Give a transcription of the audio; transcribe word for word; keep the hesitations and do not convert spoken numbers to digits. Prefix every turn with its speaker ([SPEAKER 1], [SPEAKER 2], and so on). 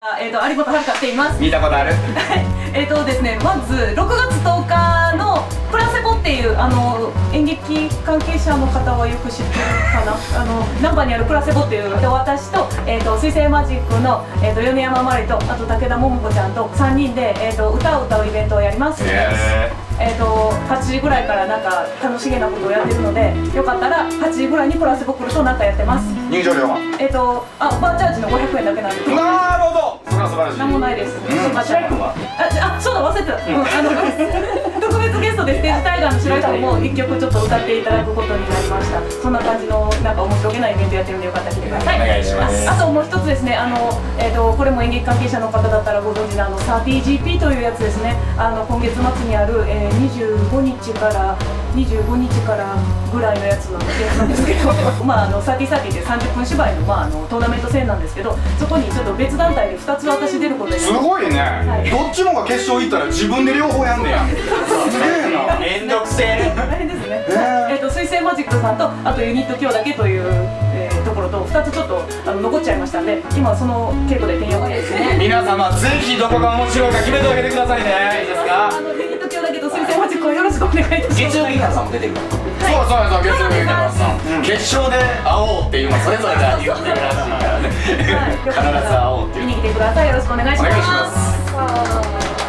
[SPEAKER 1] えっと有本遥って言います。
[SPEAKER 2] 見たことある。
[SPEAKER 1] えっとですね、まずろくがつとおかのプラセボっていうあの演劇関係者の方はよく知ってるかな。あの難波にあるプラセボっていう、私とえっと水星マジックのえっと米山まりと、あと武田桃子ちゃんとさんにんでえっと歌を歌うイベントをやります。えっとはちじぐらいからなんか楽しげなことをやってるので、よかったらはちじぐらいにプラセボ来るとなんかやってます。
[SPEAKER 2] 入場料は
[SPEAKER 1] えっとあバーチャージのごひゃくえんだけなんで。
[SPEAKER 2] なるほど。それは素晴らしい。
[SPEAKER 1] なんもないです。
[SPEAKER 2] 白井君は
[SPEAKER 1] あ、あ、そうだ忘れてた。うん、あの特別ゲストでステージタイガーの白井さんも一曲ちょっと歌っていただくことになりました。そんな感じのなんか面白げなイベントやってるんでよかったら来てください。
[SPEAKER 2] お願いします。
[SPEAKER 1] あともう一つですね、あのえっとこれも演劇関係者の方だったらご存知のあの サーティージーピー というやつですね。あの今月末にあるえにじゅうごにちからにじゅうごにちからぐらいのやつなんですけど、まああのサーティーサーティーってさんじゅっぷん芝居のまああのトーナメント戦なんですけど、そこにちょっと別団体でふたつ私出ることに。
[SPEAKER 2] すごいね。どっちもが決勝行ったら自分で両方やんねや。すげえな。めんどくせえ。
[SPEAKER 1] 大変ですね。えっと水星マジックさんとあとユニット今日だけというえーところとふたつちょっとあの残っちゃいましたんで、今その稽古でてんやわんやですね。
[SPEAKER 2] 皆様ぜひどこが面白いか決めてあげてくださいね。いいですか。
[SPEAKER 1] あのユニット今日だけと水星マジックをよろしくお願いいたします。
[SPEAKER 3] 月曜日さんも出てくる。
[SPEAKER 2] そうそうそう、月曜日からさ、決勝で会おうっていうのそれぞれが言ってるらしいからね。必ず会おうっていう。
[SPEAKER 1] 見に来てください。よろしくお願いします。
[SPEAKER 2] お願いします。